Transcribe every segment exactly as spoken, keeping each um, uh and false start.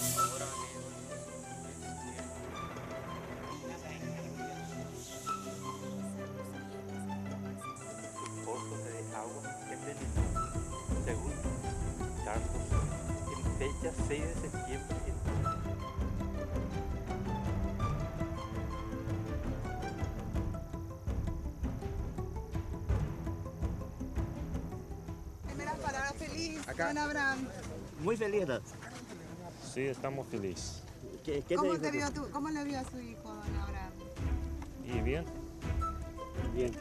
Un pozo de agua envenenado, según Tarsos, en fecha seis de septiembre. Primeras palabras feliz, Acá. don Abraham. Muy feliz estás. Sí, estamos felices. ¿Qué, qué ¿Cómo, te te dijo vio tú? ¿Cómo le vio a su hijo, don Abraham? ¿Y bien? tú? Bien.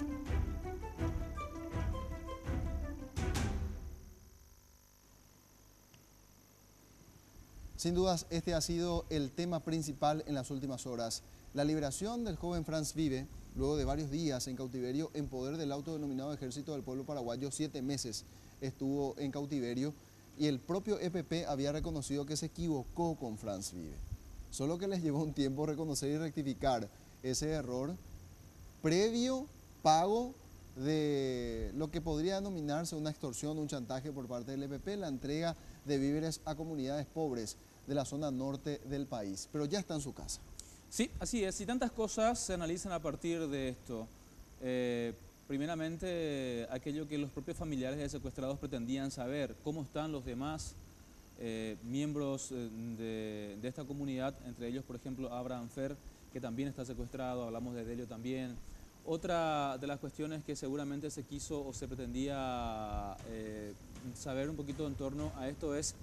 Sin dudas, este ha sido el tema principal en las últimas horas. La liberación del joven Franz Vive, luego de varios días en cautiverio en poder del autodenominado Ejército del Pueblo Paraguayo, siete meses estuvo en cautiverio y el propio E P P había reconocido que se equivocó con Franz Vive. Solo que les llevó un tiempo reconocer y rectificar ese error previo pago de lo que podría denominarse una extorsión, un chantaje por parte del E P P, la entrega de víveres a comunidades pobres de la zona norte del país, pero ya está en su casa. Sí, así es, y tantas cosas se analizan a partir de esto. Eh, primeramente, aquello que los propios familiares de secuestrados pretendían saber, cómo están los demás eh, miembros de, de esta comunidad, entre ellos, por ejemplo, Abraham Fer, que también está secuestrado, hablamos de Delio también. Otra de las cuestiones que seguramente se quiso o se pretendía eh, saber un poquito en torno a esto es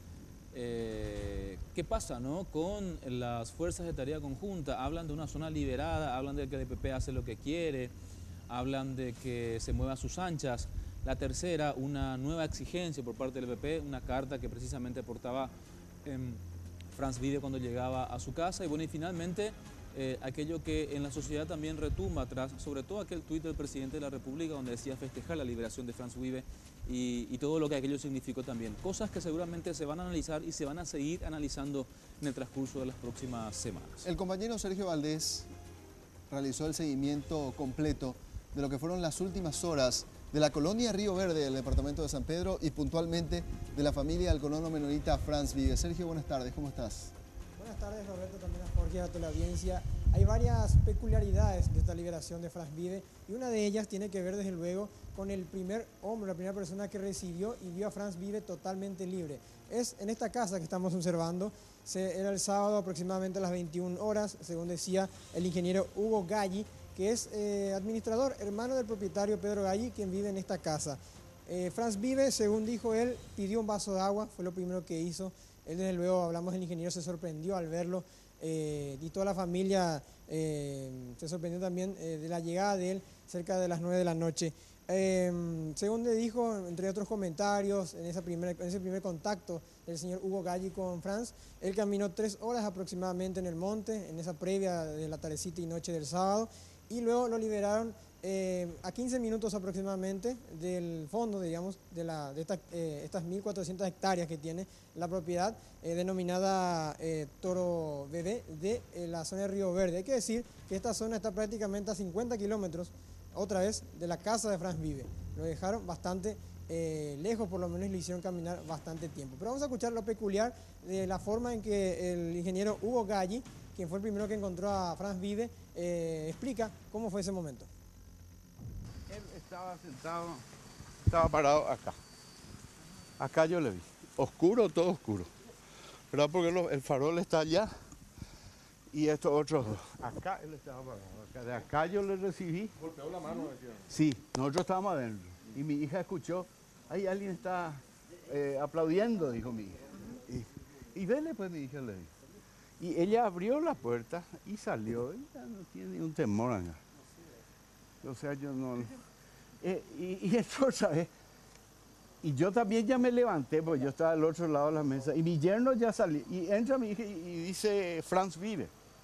eh, qué pasa, ¿no?, con las fuerzas de tarea conjunta. Hablan de una zona liberada, hablan de que el E P P hace lo que quiere, hablan de que se mueva a sus anchas. La tercera, una nueva exigencia por parte del E P P, una carta que precisamente portaba eh, Franz Vive cuando llegaba a su casa. Y bueno, y finalmente eh, aquello que en la sociedad también retumba atrás, sobre todo aquel tuit del presidente de la República donde decía festejar la liberación de Franz Vive y, y todo lo que aquello significó también. Cosas que seguramente se van a analizar y se van a seguir analizando en el transcurso de las próximas semanas. El compañero Sergio Valdés realizó el seguimiento completo de lo que fueron las últimas horas de la colonia Río Verde del departamento de San Pedro y puntualmente de la familia del colono menonita Franz Vive. Sergio, buenas tardes, ¿cómo estás? Buenas tardes, Roberto, también a Jorge, a toda la audiencia. Hay varias peculiaridades de esta liberación de Franz Vive y una de ellas tiene que ver desde luego con el primer hombre, la primera persona que recibió y vio a Franz Vive totalmente libre. Es en esta casa que estamos observando, se, era el sábado aproximadamente a las veintiuna horas, según decía el ingeniero Hugo Galli, que es eh, administrador, hermano del propietario Pedro Galli, quien vive en esta casa. Eh, Franz Vive, según dijo él, pidió un vaso de agua, fue lo primero que hizo. Él, desde luego, hablamos del ingeniero, se sorprendió al verlo eh, y toda la familia eh, se sorprendió también eh, de la llegada de él cerca de las nueve de la noche. Eh, según le dijo, entre otros comentarios, en, esa primera, en ese primer contacto del señor Hugo Galli con Franz, él caminó tres horas aproximadamente en el monte, en esa previa de la tardecita y noche del sábado, y luego lo liberaron eh, a quince minutos aproximadamente del fondo, digamos, de, la, de esta, eh, estas mil cuatrocientas hectáreas que tiene la propiedad eh, denominada eh, Toro Bebé de eh, la zona de Río Verde. Hay que decir que esta zona está prácticamente a cincuenta kilómetros, otra vez, de la casa de Franz Vive. Lo dejaron bastante eh, lejos, por lo menos lo hicieron caminar bastante tiempo. Pero vamos a escuchar lo peculiar de la forma en que el ingeniero Hugo Galli, quien fue el primero que encontró a Franz Vive, eh, explica cómo fue ese momento. Él estaba sentado, estaba parado acá. Acá yo le vi. Oscuro, todo oscuro. ¿Verdad? Porque lo, el farol está allá y estos otros dos. Acá él estaba parado. Acá, de acá yo le recibí. ¿Golpeó la mano? Decía. Sí, nosotros estábamos adentro. Y mi hija escuchó, ahí alguien está eh, aplaudiendo, dijo mi hija. Y, y vele, pues mi hija le dijo. Y ella abrió la puerta y salió. Ella no tiene ni un temor acá. O sea, yo no... Eh, y, y entonces, ¿sabes? Y yo también ya me levanté, porque yo estaba al otro lado de la mesa. Y mi yerno ya salió. Y entra mi hija y, y dice, Franz Vive.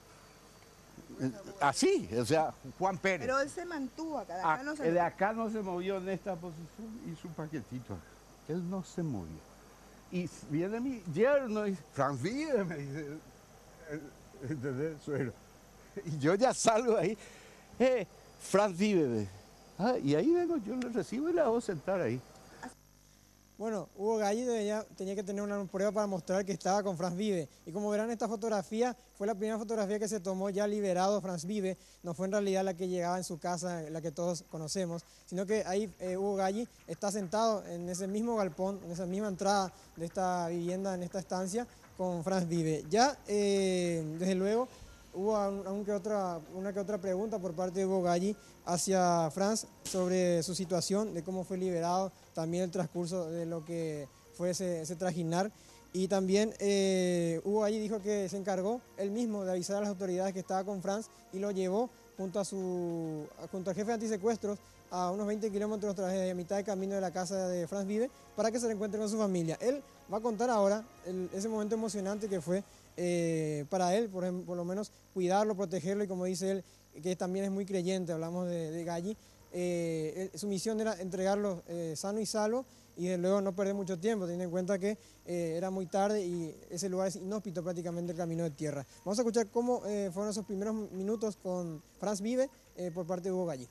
Así, o sea, Juan Pérez. Pero él se mantuvo acá, de acá A, no se de acá no se movió en esta posición y su paquetito acá. Él no se movió. Y viene mi yerno y dice, Franz Vive, me dice, ¿entendés? Suero. Y yo ya salgo ahí, eh, Franz Vive. Ah, y ahí vengo, yo le recibo y la hago sentar ahí. Bueno, Hugo Galli debía- tenía que tener una prueba para mostrar que estaba con Franz Vive. Y como verán, esta fotografía fue la primera fotografía que se tomó ya liberado Franz Vive. No fue en realidad la que llegaba en su casa, la que todos conocemos, sino que ahí eh, Hugo Galli está sentado en ese mismo galpón, en esa misma entrada de esta vivienda, en esta estancia, con Franz Vive. Ya, eh, desde luego, hubo aun- aun que otra, una que otra pregunta por parte de Hugo Galli hacia Franz sobre su situación, de cómo fue liberado, también el transcurso de lo que fue ese, ese trajinar. Y también eh, Hugo Galli dijo que se encargó él mismo de avisar a las autoridades que estaba con Franz y lo llevó junto, a su, junto al jefe de antisecuestros a unos veinte kilómetros tras de mitad de camino de la casa de Franz Vive para que se reencuentre con su familia. Él va a contar ahora el- ese momento emocionante que fue eh, para él, por, em- por lo menos cuidarlo, protegerlo y como dice él, que también es muy creyente, hablamos de, de Galli, eh, él- su misión era entregarlo eh, sano y salvo y desde luego no perder mucho tiempo, teniendo en cuenta que eh, era muy tarde y ese lugar es inhóspito prácticamente el camino de tierra. Vamos a escuchar cómo eh, fueron esos primeros minutos con Franz Vive eh, por parte de Hugo Galli.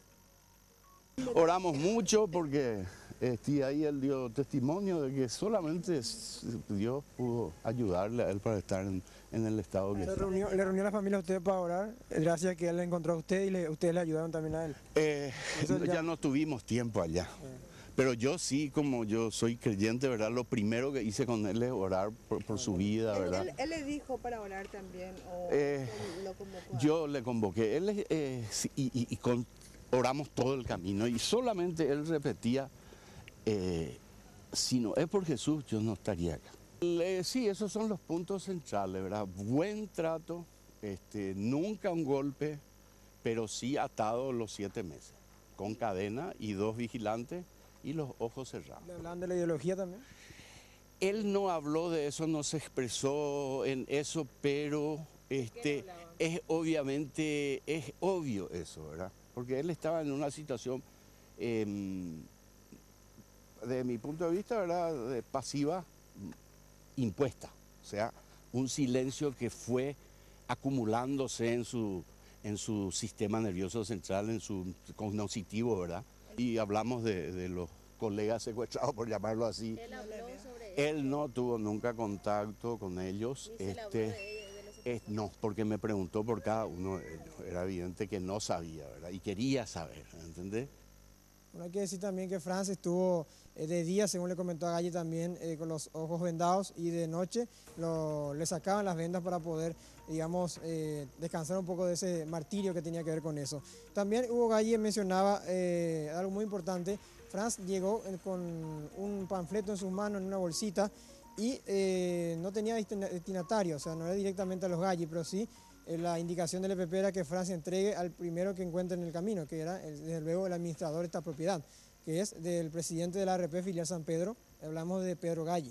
Oramos mucho porque este, ahí él dio testimonio de que solamente s- Dios pudo ayudarle a él para estar en, en el estado que ¿Le está. reunió, le reunió a la familia a usted para orar? eh, Gracias a que él le encontró a usted y le- ustedes le ayudaron también a él. Eh, Eso ya... ya- no tuvimos tiempo allá. Pero yo sí, como yo soy creyente, ¿verdad? Lo primero que hice con él es orar por, por su vida, Él, ¿verdad? él- él le dijo para orar también o Eh, él lo convocó. a- Yo le convoqué él, eh, sí, y, y- y con- oramos todo el camino y solamente él repetía, eh, si no es por Jesús, yo no estaría acá. Le- sí, esos son los puntos centrales, ¿verdad? Buen trato, este, nunca un golpe, pero sí atado los siete meses, con cadena y dos vigilantes y los ojos cerrados. ¿Le hablaban de la ideología también? Él no habló de eso, no se expresó en eso, pero este, es obviamente, es obvio eso, ¿verdad? Porque él estaba en una situación, em, de mi punto de vista, ¿verdad?, de pasiva impuesta. O sea, un silencio que fue acumulándose en su, en su sistema nervioso central, en su cognitivo, ¿verdad? Y hablamos de, de los colegas secuestrados, por llamarlo así. Él habló sobre eso. Él no tuvo nunca contacto con ellos. Ni se le habló este, de ellos, de los es- no, porque me preguntó por cada uno de ellos. Era evidente que no sabía, ¿verdad? Y quería saber, ¿entendés? Bueno, hay que decir también que Franz estuvo eh, de día, según le comentó a Galli también, eh, con los ojos vendados y de noche lo- le sacaban las vendas para poder, digamos, eh, descansar un poco de ese martirio que tenía que ver con eso. También Hugo Galli mencionaba eh, algo muy importante. Franz llegó eh, con un panfleto en sus manos, en una bolsita, y eh, no tenía destina- destinatario, o sea, no era directamente a los Galli, pero sí eh, la indicación del E P P era que Franz entregue al primero que encuentre en el camino, que era, el- desde luego, el administrador de esta propiedad, que es del presidente de la A R P, filial San Pedro, hablamos de Pedro Galli.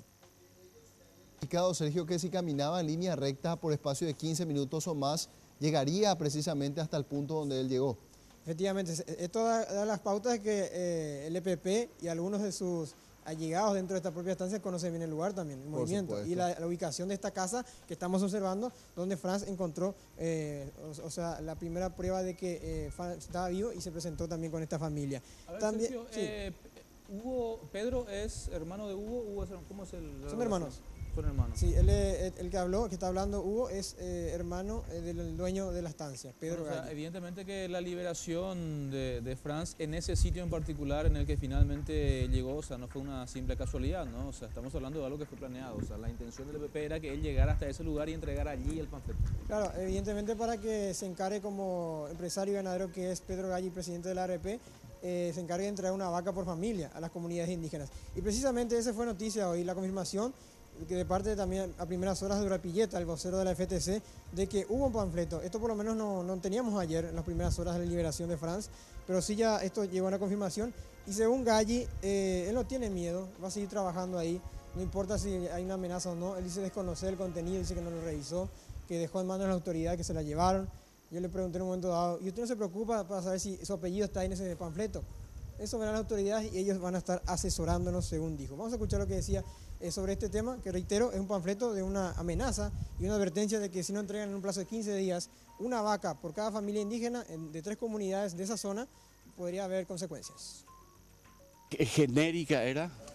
Indicado, Sergio, que si caminaba en línea recta por espacio de quince minutos o más, llegaría precisamente hasta el punto donde él llegó. Efectivamente, se- esto da, da las pautas de que eh, el E P P y algunos de sus allegados dentro de esta propia estancia conocen bien el lugar también, el Por movimiento supuesto. y la, la ubicación de esta casa que estamos observando, donde Franz encontró, eh, o, o sea, la primera prueba de que eh, Franz estaba vivo y se presentó también con esta familia. A ver, También, Sergio, sí. eh, Hugo, Pedro es hermano de Hugo, Hugo es, ¿cómo es el? la Son relación? hermanos. Son hermanos. Sí, él, es- el que habló, que está hablando Hugo, es eh, hermano eh, del dueño de la estancia, Pedro Bueno, o sea, Galli. evidentemente que la liberación de, de Franz en ese sitio en particular en el que finalmente llegó, o sea, no fue una simple casualidad, ¿no? O sea, estamos hablando de algo que fue planeado. O sea, la intención del E P P era que él llegara hasta ese lugar y entregara allí el panfleto. Claro, evidentemente para que se encargue como empresario y ganadero que es Pedro Galli, presidente de la A R P, eh, se encargue de entregar una vaca por familia a las comunidades indígenas. Y precisamente esa fue noticia hoy, la confirmación que de parte también a primeras horas de Urapilleta, el vocero de la F T C, de que hubo un panfleto. Esto por lo menos no, no teníamos ayer en las primeras horas de la liberación de Franz, pero sí ya esto llegó a una confirmación. Y según Galli, eh, él no tiene miedo, va a seguir trabajando ahí, no importa si hay una amenaza o no. Él dice desconocer el contenido, dice que no lo revisó, que dejó en manos de la autoridad, que se la llevaron. Yo le pregunté en un momento dado, ¿y usted no se preocupa para saber si su apellido está ahí en ese panfleto? Eso verán las autoridades y ellos van a estar asesorándonos, según dijo. Vamos a escuchar lo que decía eh, sobre este tema, que reitero, es un panfleto de una amenaza y una advertencia de que si no entregan en un plazo de quince días una vaca por cada familia indígena en- de tres comunidades de esa zona, podría haber consecuencias. ¿Qué genérica era?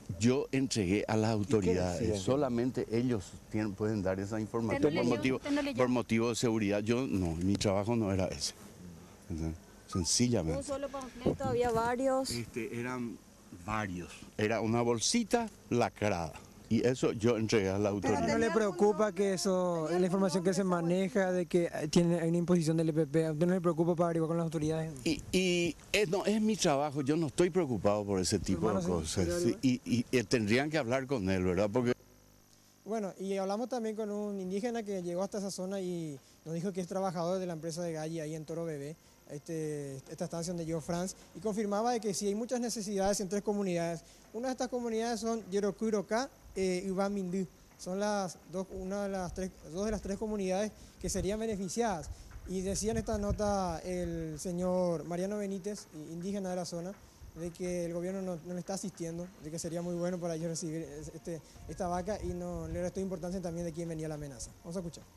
yo entregué a las autoridades, decían? solamente ellos tienen, pueden dar esa información ¿Usted no por leyó? motivo, ¿Usted no leyó? por motivo de seguridad. Yo no, mi trabajo no era ese. ¿Entendés? Sencillamente. ¿Un solo panfleto? ¿Había varios? Este, eran varios. Era una bolsita lacrada. Y eso yo entregué a la ¿No autoridad. le preocupa que eso, la información que se maneja de que tiene hay una imposición del E P P, ¿a usted no le preocupa para averiguar con las autoridades? Y, y es, no, es mi trabajo, yo no estoy preocupado por ese tipo Hermano, de sí, cosas. ¿podría Sí, y, y, y tendrían que hablar con él, ¿verdad? Porque Bueno, y hablamos también con un indígena que llegó hasta esa zona y nos dijo que es trabajador de la empresa de Galli ahí en Toro Bebé, este, esta estancia donde llegó Franz, y confirmaba de que sí hay muchas necesidades en tres comunidades. Una de estas comunidades son Yerocuirocá eh, y Ubamindú. Son las dos, una de las tres, dos de las tres comunidades que serían beneficiadas. Y decía en esta nota el señor Mariano Benítez, indígena de la zona, de que el gobierno no, no le está asistiendo, de que sería muy bueno para ellos recibir este, esta vaca y no le restó importancia también de quién venía la amenaza. Vamos a escuchar.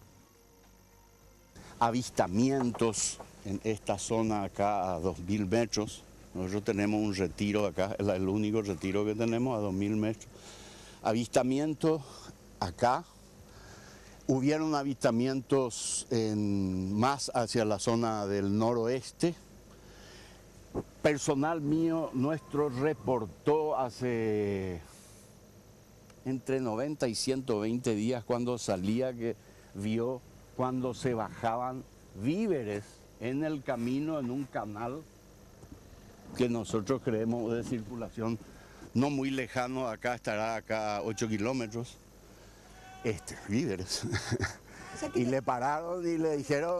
avistamientos en esta zona acá a dos mil metros. Nosotros tenemos un retiro acá, es el único retiro que tenemos a dos mil metros. Avistamientos acá. Hubieron avistamientos en, más hacia la zona del noroeste. Personal mío, nuestro, reportó hace entre noventa y ciento veinte días cuando salía que vio cuando se bajaban víveres en el camino, en un canal que nosotros creemos de circulación no muy lejano, acá estará acá a ocho kilómetros, este, víveres. O sea que- Y le pararon y le dijeron,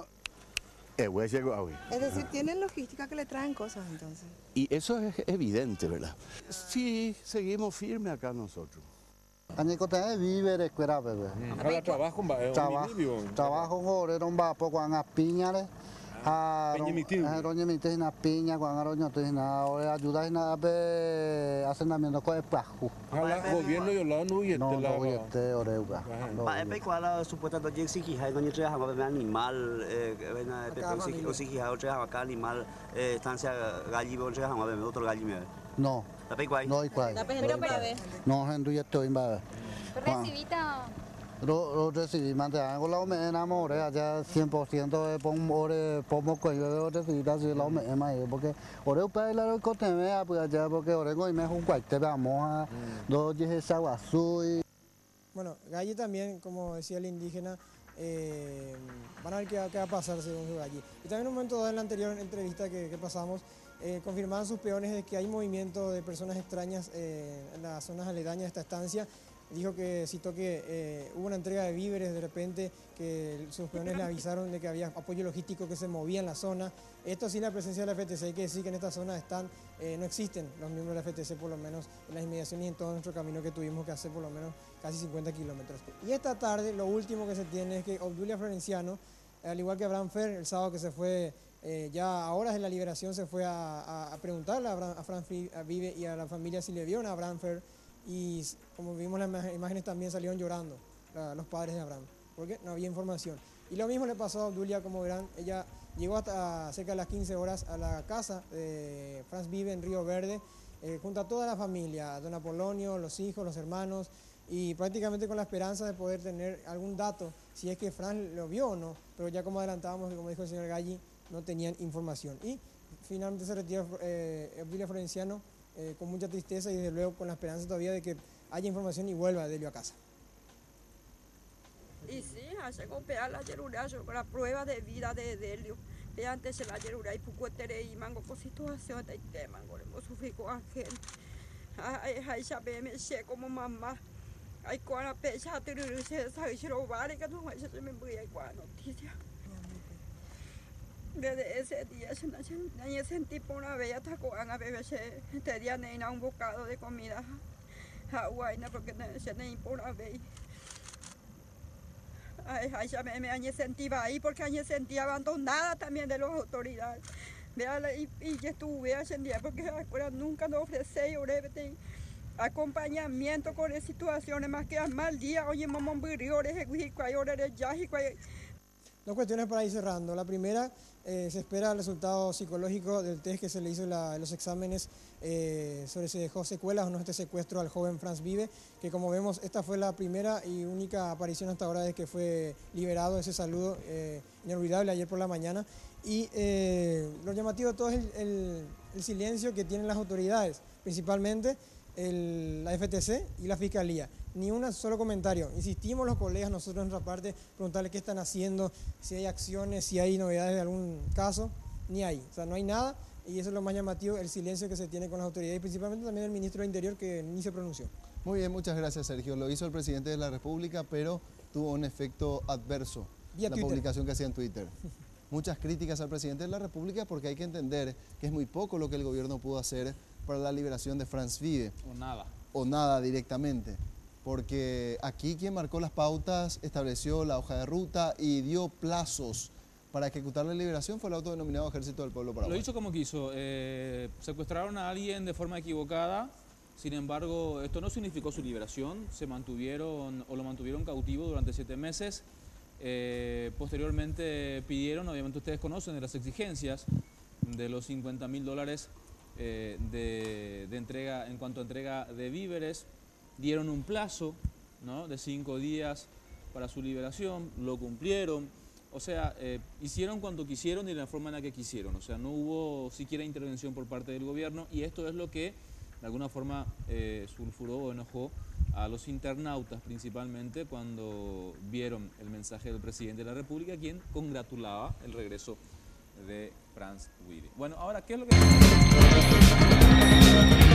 eh, güey, llegó a güey. Es decir, tienen logística que le traen cosas entonces. Y eso es evidente, ¿verdad? Sí, seguimos firmes acá nosotros. Anh có thể víveres quera bebé. Cada trabajo va Trabajo, trabajo ngore don va po kwanga piña le. Ha roñe mite na piña kwanga roño te na ore ayuda na be asenamiento ko e pahu. Ojalá gobierno y la no y No no yete ore uga. Ba em qua là supuesta do si ki hai no tre ha ba animal eh na pe si si ki ha tre ha ka animal eh estancia galli bo tre ha ba otro galli me. No. La pe quay. No igual. Pero, pero, No hendu yete in ba. recibita. Ro ro recibí mante algo la me enamoré allá cien por ciento de pon ore pomo ko yo recibí así la me mai porque ore upa la ko te me pues allá porque ore go y me un cual te vamos a do je esa azul. Bueno, Galli también, como decía el indígena, eh, van a ver qué, va- qué va a pasar según su Galli. Y también en un momento dado en la anterior entrevista que, que pasamos, eh, confirmaban sus peones de que hay movimiento de personas extrañas eh, en las zonas aledañas de esta estancia. Dijo que citó que eh, hubo una entrega de víveres de repente, que sus peones le avisaron de que había apoyo logístico que se movía en la zona. Esto sin la presencia de la F T C, hay que decir que en esta zona están, eh, no existen los miembros de la F T C, por lo menos en las inmediaciones y en todo nuestro camino que tuvimos que hacer por lo menos casi cincuenta kilómetros. Y esta tarde lo último que se tiene es que Obdulia Florenciano, al igual que Abraham Fer, el sábado que se fue, eh, ya a horas de la liberación, se fue a, a, a preguntarle a, Abraham, a Fran Fi- a Vive y a la familia si le vieron a Abraham Fer. Y s- como vimos las ima- imágenes también salieron llorando la- los padres de Abraham, porque no había información. Y lo mismo le pasó a Obdulia, como verán, ella llegó hasta cerca de las quince horas a la casa de Franz Vive en Río Verde, eh, junto a toda la familia, a don Apolonio, los hijos, los hermanos, y prácticamente con la esperanza de poder tener algún dato, si es que Franz lo vio o no, pero ya como adelantábamos, como dijo el señor Galli, no tenían información. Y finalmente se retira eh, Obdulia Florenciano, eh, con mucha tristeza y desde luego con la esperanza todavía de que haya información y vuelva Delio a casa. Y sí, hace copiar la yerura, yo con la prueba de vida de Delio. Y antes se la yerura y pucuetere y mango con situación de que mango le sufrí con ángel. Ay, ay, ya ve, me sé como mamá. Ay, con la pecha, te lo sé, sabes, si lo vale, que no se me voy a igual noticia. Desde ese día se nadie sentí por una vez hasta con a bebé se te día nena un bocado de comida hawaii porque se ne por una vez. Ay, ay, ya me, me añe sentía ahí porque añe sentía abandonada también de las autoridades. Véala y, y yo estuve ese día porque la escuela nunca nos ofrece y acompañamiento con situaciones más que mal día, oye mamá burriores, ya Dos cuestiones para ir cerrando. La primera, eh, se espera el resultado psicológico del test que se le hizo en la, los exámenes eh, sobre si dejó secuelas o no este secuestro al joven Franz Vive, que como vemos esta fue la primera y única aparición hasta ahora desde que fue liberado, ese saludo eh, inolvidable ayer por la mañana. Y eh, lo llamativo de todo es el, el, el silencio que tienen las autoridades, principalmente el, la F T C y la Fiscalía. Ni un solo comentario. Insistimos los colegas, nosotros en nuestra parte, preguntarles qué están haciendo, si hay acciones, si hay novedades de algún caso, ni hay. O sea, no hay nada y eso es lo más llamativo, el silencio que se tiene con las autoridades y principalmente también el ministro del Interior que ni se pronunció. Muy bien, muchas gracias, Sergio. Lo hizo el presidente de la República, pero tuvo un efecto adverso. Vía la Twitter. Publicación que hacía en Twitter. Muchas críticas al presidente de la República porque hay que entender que es muy poco lo que el gobierno pudo hacer para la liberación de Franz Vive. O nada. O nada directamente. Porque aquí quien marcó las pautas, estableció la hoja de ruta y dio plazos para ejecutar la liberación fue el autodenominado Ejército del Pueblo Paraguayo. Lo hizo como quiso. Eh, secuestraron a alguien de forma equivocada, sin embargo, esto no significó su liberación. Se mantuvieron o lo mantuvieron cautivo durante siete meses. Eh, posteriormente pidieron, obviamente ustedes conocen de las exigencias, de los cincuenta mil dólares eh, de, de entrega en cuanto a entrega de víveres. Dieron un plazo, ¿no?, de cinco días para su liberación, lo cumplieron, o sea, eh, hicieron cuando quisieron y de la forma en la que quisieron, o sea, no hubo siquiera intervención por parte del gobierno y esto es lo que de alguna forma eh, sulfuró o enojó a los internautas principalmente cuando vieron el mensaje del presidente de la República, quien congratulaba el regreso de Franz Vive. Bueno, ahora, ¿qué es lo que...